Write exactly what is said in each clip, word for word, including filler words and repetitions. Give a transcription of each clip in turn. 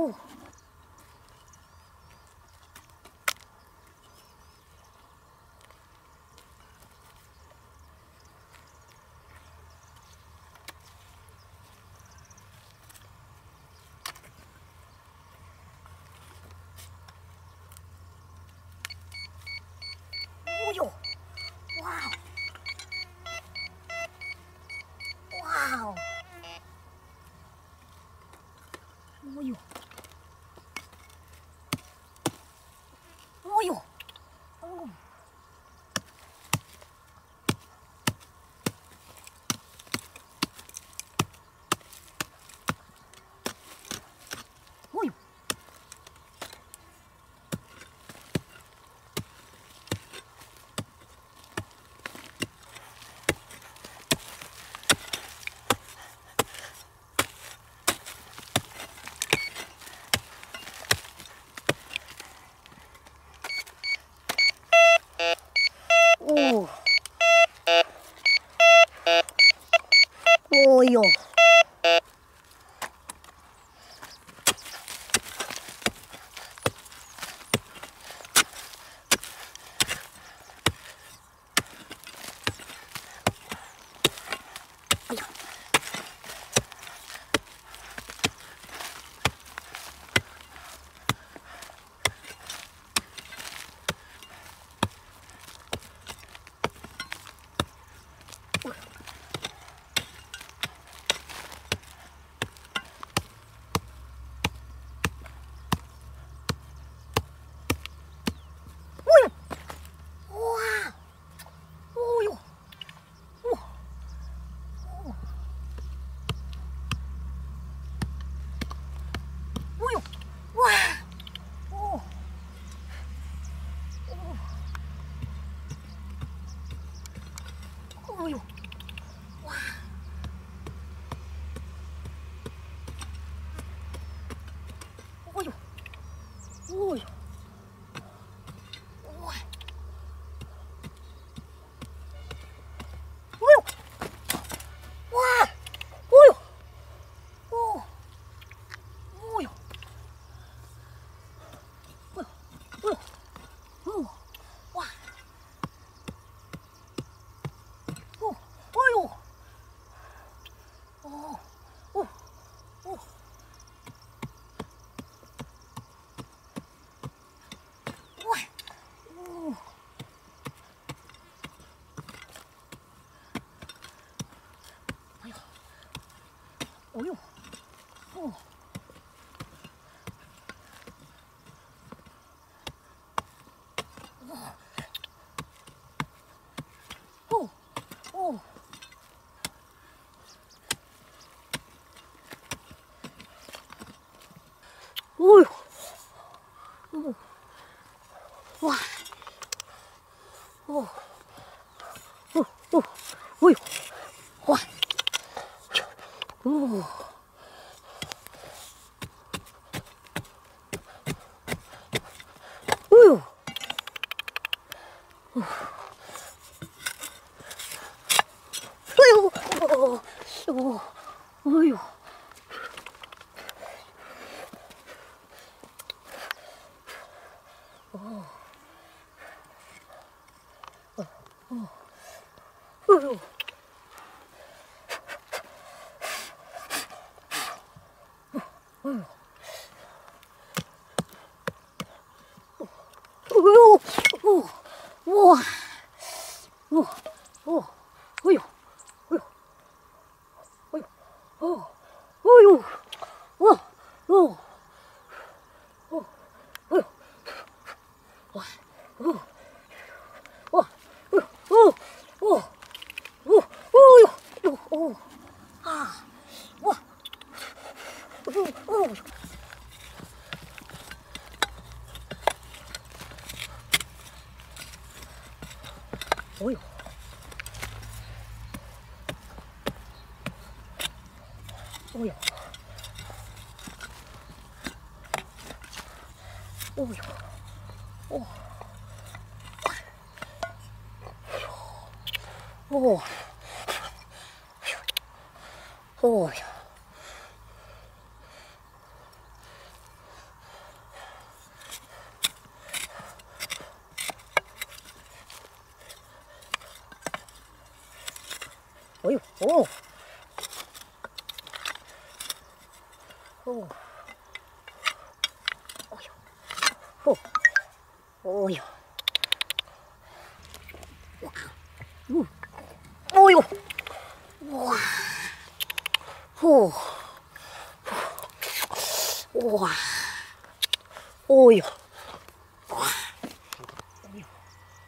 哦。哦呦，哇哦，哇哦，哦呦，哦呦，哦，哦呦，哦，哦呦。哎呀，哇，哦呦，哦，哦，哦呦，哇，哦，哦，哦呦，哇，哦呦，哦呦，哇，哦呦，哇，哦呦，哦，哦呦，哦呦，哦呦，哦，哇，哦，哦呦，哦，哦，哦，哇，哦，哎呦，哦呦，哦，哦，哦，哦呦，哦，哇，哦，哦，哦，哦呦，哇，哦，哦呦，哎呦，哦，哦，哎呦，哎呦，哎呦，哎呦，哦，哇，哦，哦，哎呦，哎呦，哎呦，哦，哎呦，哦，哦，哦，哎呦，哇，哦，哇，哎呦，哦，哦，哦，哦呦，哦，啊，哇，哦，哦，哦呦，哦呦，哦呦，哦，哦，哦呀， 오. 오. 오. 오유. 우. 오유. 우와. 호. 우와. 오유. 우와.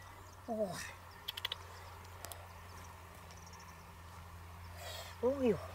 우와. 오유.